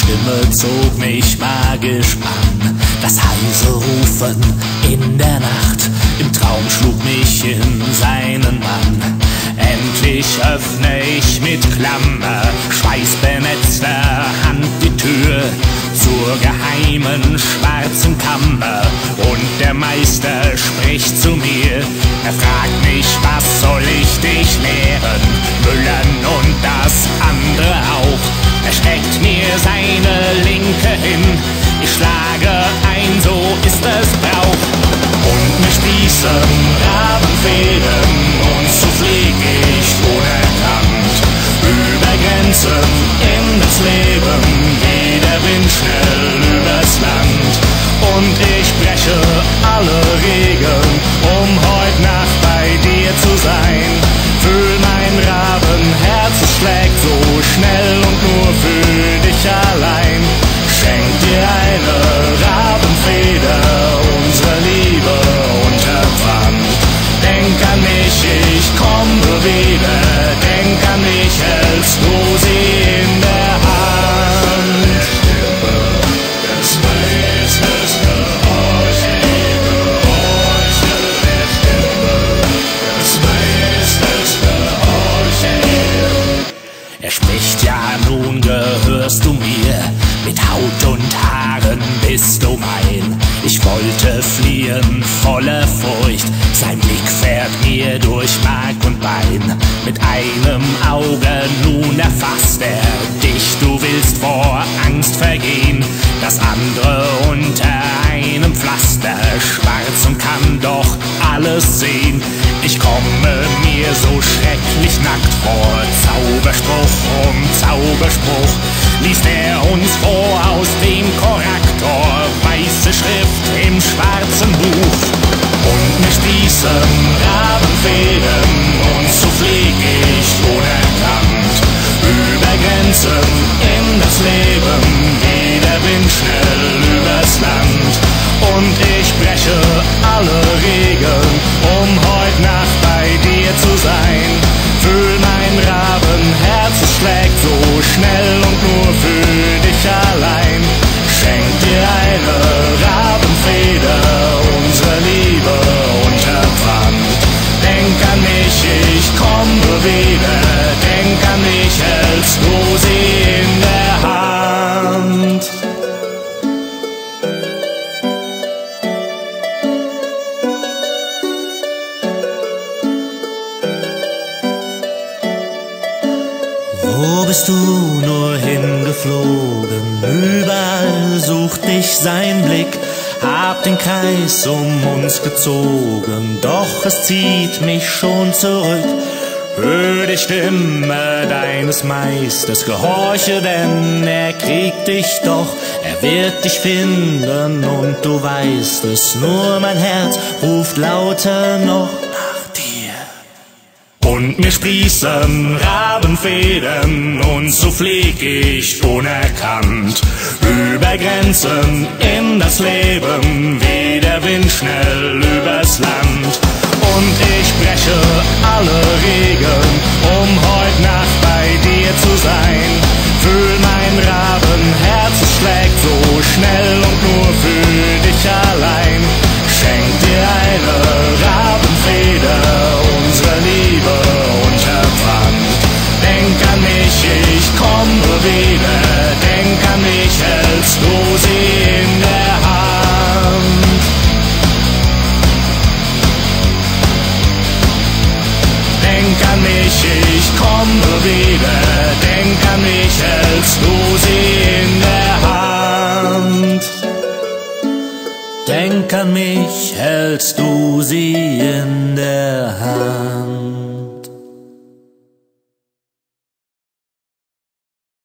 Stimme zog mich magisch an. Das heise Rufen in der Nacht, im Traum schlug mich in seinen Bann. Endlich öffne ich mit Klammer, schweißbenetzter Hand die Tür zur geheimen schwarzen Kammer, und der Meister spricht zu mir. Er fragt mich, was soll ich dich lehren? Müllern und das andere auch. Er steckt mir seine Linke hin, ich schlage ein, so ist es Brauch. Und mir sprießen Rabenfedern, und so flieg ich unerkannt über Grenzen in das Leben, geht der Wind schnell übers Land. Und ich breche alle Regeln, um heut Nacht bei dir zu sein. Fühl mein Rabenherz, es schlägt so schnell und nur für dich allein. Schenk dir eine Rabenfeder, unsere Liebe unterpfand. Denk an mich, ich komme wieder, denk an mich, hältst du sie in der Hand. Des Meisters gehorche, gehorche der Stimme, des Meisters gehorche. Er spricht, ja nun gehörst du mir, mit Haut und Haaren bist du mein. Ich wollte fliehen, voller Furcht, sein Blick fährt mir durch Mark und Bein. Mit einem Auge nun erfasst er dich, du willst vor Angst vergehen. Das andere unter einem Pflaster, schwarz und kann doch alles sehen. Ich komme mir so schrecklich nackt vor, Zauberspruch um Zauberspruch liest er uns vor aus dem Korrektor, weiße Schrift im schwarzen Buch. Und mir sprießen Rabenfedern, und so flieg ich unerkannt über Grenzen in das Leben, geht der Wind schnell übers Land. Und ich breche alle Regeln, um heut Nacht bei dir zu sein. Fühl mein Rabenherz, es schlägt so schnell und nur für dich allein. Schenk dir eine Rabenfeder, unsere Liebe unterpfand. Denk an mich, ich komme wieder, denk an mich, hältst du sie in der Hand. Wo bist du nur hingeflogen? Überall sucht dich sein Blick, hab den Kreis um uns gezogen, doch es zieht mich schon zurück. Hör die Stimme deines Meisters, gehorche, denn er kriegt dich doch. Er wird dich finden und du weißt es, nur mein Herz ruft lauter noch nach dir. Und mir sprießen Rabenfedern, und so flieg ich unerkannt über Grenzen in das Leben, wie der Wind schnell übers Land. Und ich breche alle Regeln, um heut Nacht bei dir zu sein. Fühl mein Rabenherz, es schlägt so schnell und nur für dich allein. Schenk dir eine Rabenfeder, unsere Liebe unterpfand. Denk an mich, ich komme wieder, denk an mich, hältst du sie in der Hand. Denk an mich, ich komme wieder, denk an mich, hältst du sie in der Hand. Denk an mich, hältst du sie in